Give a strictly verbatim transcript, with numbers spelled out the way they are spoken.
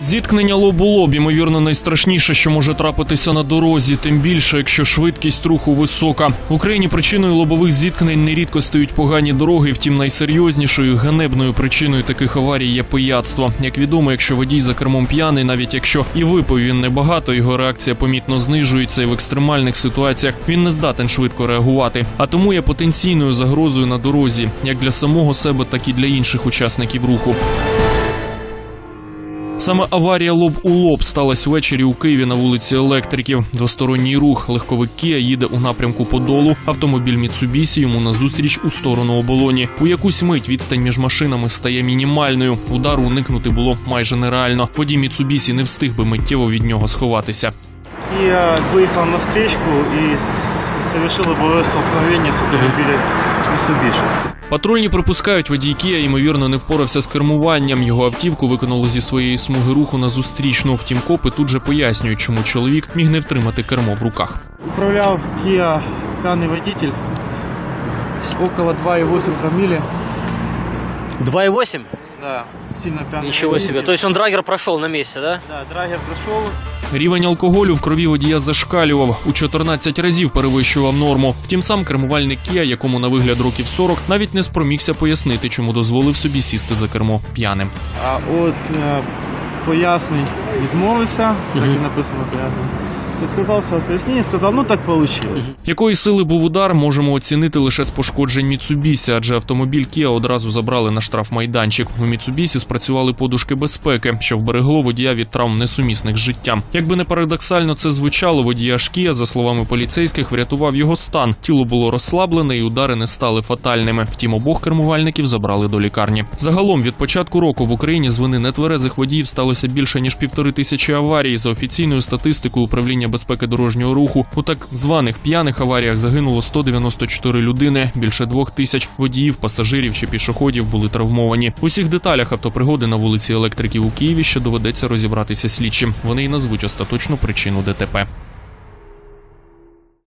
Зіткнення лоб у лоб, ймовірно, найстрашніше, що може трапитися на дорозі, тим більше, якщо швидкість руху висока. В Україні причиною лобових зіткнень нерідко стають погані дороги, втім найсерйознішою, ганебною причиною таких аварій є пияцтво. Як відомо, якщо водій за кермом п'яний, навіть якщо і випив він небагато, його реакція помітно знижується, і в екстремальних ситуаціях він не здатен швидко реагувати. А тому є потенційною загрозою на дорозі, як для самого себе, так і для інших учасників руху. Саме аварія лоб у лоб сталася ввечері у Києві на вулиці Електриків. Двосторонній рух. Легковик Kia їде у напрямку Подолу. Автомобіль Mitsubishi йому назустріч у сторону оболоні. У якусь мить відстань між машинами стає мінімальною. Удару уникнути було майже нереально. Водій Mitsubishi не встиг би миттєво від нього сховатися. Kia виїхав на встречку і совершил лобовое столкновение з автомобілем Mitsubishi. Патрульні припускають, водій Kia, ймовірно, не впорався з кермуванням. Його автівку викинуло зі своєї смуги руху на зустрічну. Втім, копи тут же пояснюють, чому чоловік міг не втримати кермо в руках. Управляв Kia п'яний водитель, около два и восемь промилле. два и восемь? Да, сильно пьяный. Ничего водитель. себе. То есть он драгер прошел на месте, да? Да, драгер прошел. Рівень алкоголю в крові водія зашкалював, у чотирнадцять разів перевищував норму. Втім, сам кермувальник Kia, якому на вигляд років сорок, навіть не спромігся пояснити, чому дозволив собі сісти за кермо п'яним. А от е, пояснень відмовився, так і написано пояснення. Відказався від пояснень і сказав, ну так вийшло. Якої сили був удар, можемо оцінити лише з пошкоджень Mitsubishi, адже автомобіль Kia одразу забрали на штрафмайданчик. У Mitsubishi спрацювали подушки безпеки, що вберегло водія від травм несумісних з життям. Якби не парадоксально це звучало, водія ж Kia, за словами поліцейських, врятував його стан. Тіло було розслаблене і удари не стали фатальними. Втім, обох кермувальників забрали до лікарні. Загалом, від початку року в Україні з вини нетверезих водіїв сталося більше ніж півтори тисячі аварій. За офіційною статистикою управління безпеки дорожнього руху, у так званих п'яних аваріях загинуло сто дев'яносто чотири людини, більше двох тисяч водіїв, пасажирів чи пішоходів були травмовані. У всіх деталях автопригоди на вулиці Електриків у Києві ще доведеться розібратися слідчим. Вони й назвуть остаточну причину ДТП.